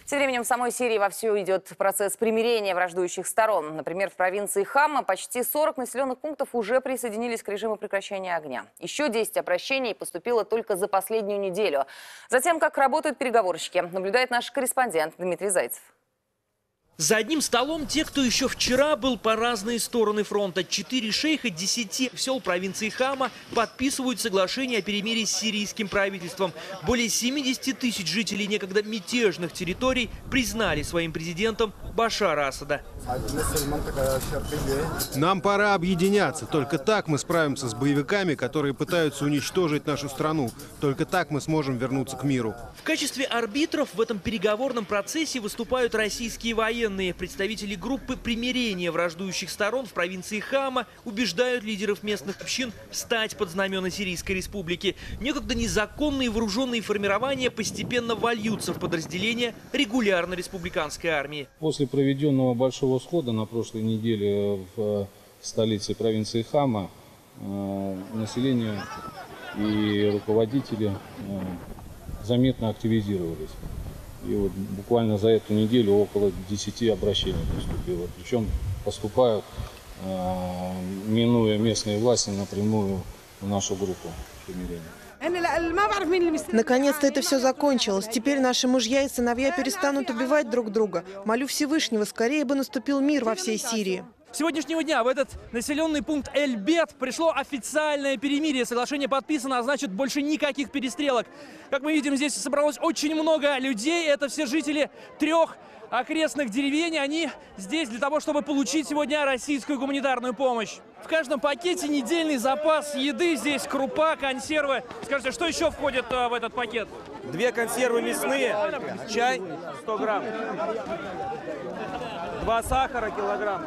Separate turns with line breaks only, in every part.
Тем временем в самой Сирии вовсю идет процесс примирения враждующих сторон. Например, в провинции Хама почти 40 населенных пунктов уже присоединились к режиму прекращения огня. Еще 10 обращений поступило только за последнюю неделю. Затем, как работают переговорщики, наблюдает наш корреспондент Дмитрий Зайцев.
За одним столом те, кто еще вчера был по разные стороны фронта. 4 шейха 10 сел провинции Хама подписывают соглашение о перемирии с сирийским правительством. Более 70 тысяч жителей некогда мятежных территорий признали своим президентом Башара Асада.
Нам пора объединяться. Только так мы справимся с боевиками, которые пытаются уничтожить нашу страну. Только так мы сможем вернуться к миру.
В качестве арбитров в этом переговорном процессе выступают российские военные. Представители группы примирения враждующих сторон в провинции Хама убеждают лидеров местных общин встать под знамена Сирийской республики. Некогда незаконные вооруженные формирования постепенно вольются в подразделения регулярной республиканской армии.
После проведенного большого схода на прошлой неделе в столице провинции Хама население и руководители заметно активизировались. И вот буквально за эту неделю около 10 обращений поступило. Причем поступают, минуя местные власти, напрямую в нашу группу примирения.
Наконец-то это все закончилось. Теперь наши мужья и сыновья перестанут убивать друг друга. Молю Всевышнего, скорее бы наступил мир во всей Сирии.
С сегодняшнего дня в этот населенный пункт Эль-Бет пришло официальное перемирие. Соглашение подписано, а значит, больше никаких перестрелок. Как мы видим, здесь собралось очень много людей. Это все жители 3 окрестных деревень. Они здесь для того, чтобы получить сегодня российскую гуманитарную помощь. В каждом пакете недельный запас еды. Здесь крупа, консервы. Скажите, что еще входит в этот пакет?
2 консервы мясные, чай 100 грамм, 2 сахара килограмм,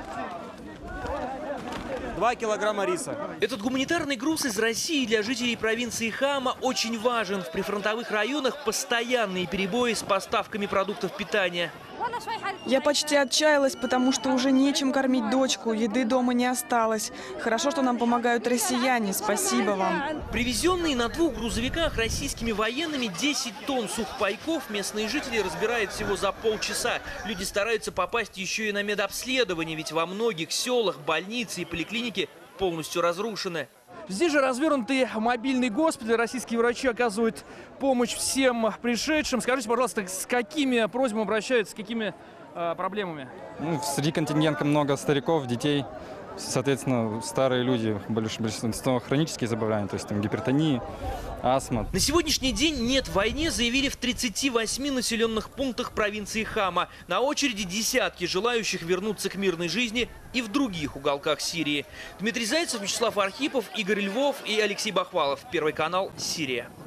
2 килограмма риса.
Этот гуманитарный груз из России для жителей провинции Хама очень важен. В прифронтовых районах постоянные перебои с поставками продуктов питания.
Я почти отчаялась, потому что уже нечем кормить дочку, еды дома не осталось. Хорошо, что нам помогают россияне, спасибо вам.
Привезенные на 2 грузовиках российскими военными 10 тонн сухпайков местные жители разбирают всего за полчаса. Люди стараются попасть еще и на медобследование, ведь во многих селах больницы и поликлиники полностью разрушены. Здесь же развернутый мобильный госпиталь. Российские врачи оказывают помощь всем пришедшим. Скажите, пожалуйста, с какими просьбами обращаются, с какими проблемами?
Среди контингента много стариков, детей. Соответственно, старые люди, большинство хронические заболевания, то есть там гипертония, астма.
На сегодняшний день нет войне, заявили в 38 населенных пунктах провинции Хама. На очереди десятки желающих вернуться к мирной жизни и в других уголках Сирии. Дмитрий Зайцев, Вячеслав Архипов, Игорь Львов и Алексей Бахвалов. Первый канал, Сирия.